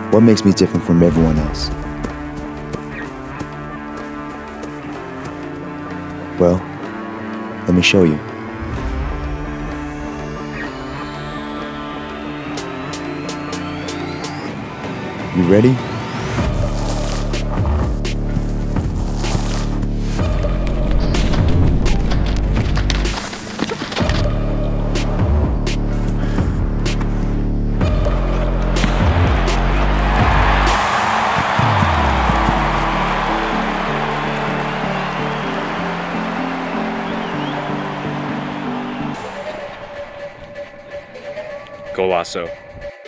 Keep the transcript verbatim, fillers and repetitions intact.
What makes me different from everyone else? Well, let me show you. You ready? Golasso.